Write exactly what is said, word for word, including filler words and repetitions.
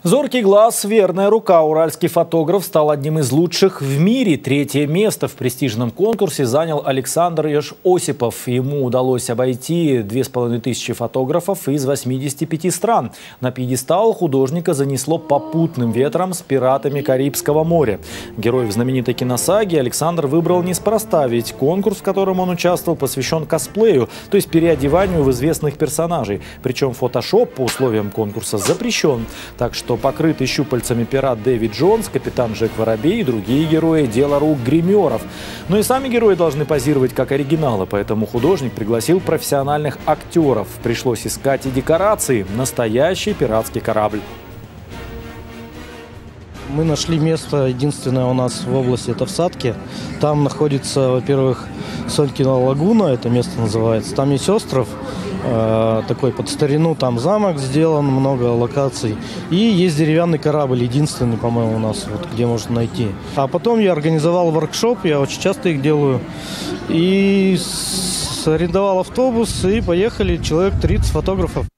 Зоркий глаз, верная рука. Уральский фотограф стал одним из лучших в мире. Третье место в престижном конкурсе занял Александр Осипов. Ему удалось обойти две с половиной тысячи фотографов из восьмидесяти пяти стран. На пьедестал художника занесло попутным ветром с пиратами Карибского моря. Героев знаменитой киносаги Александр выбрал неспроста, ведь конкурс, в котором он участвовал, посвящен косплею, то есть переодеванию в известных персонажей. Причем фотошоп по условиям конкурса запрещен. Так что покрытый щупальцами пират Дэвид Джонс, капитан Джек Воробей и другие герои – дело рук гримеров. Но и сами герои должны позировать как оригиналы, поэтому художник пригласил профессиональных актеров. Пришлось искать и декорации. Настоящий пиратский корабль. Мы нашли место, единственное у нас в области, это в Сатке. Там находится, во-первых, Сонькина лагуна, это место называется. Там есть остров, э, такой под старину, там замок сделан, много локаций. И есть деревянный корабль, единственный, по-моему, у нас, вот, где можно найти. А потом я организовал воркшоп, я очень часто их делаю. И арендовал автобус, и поехали человек тридцать фотографов.